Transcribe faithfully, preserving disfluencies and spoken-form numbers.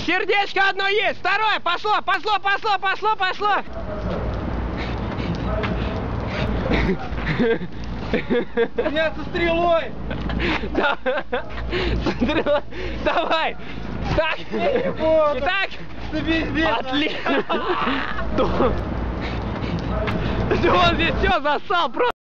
Сердечко одно есть, второе, пошло, пошло, пошло, пошло, пошло. Я со стрелой. Да. Стрела. Давай. Так. Итак. Отлично. Он здесь все засал просто.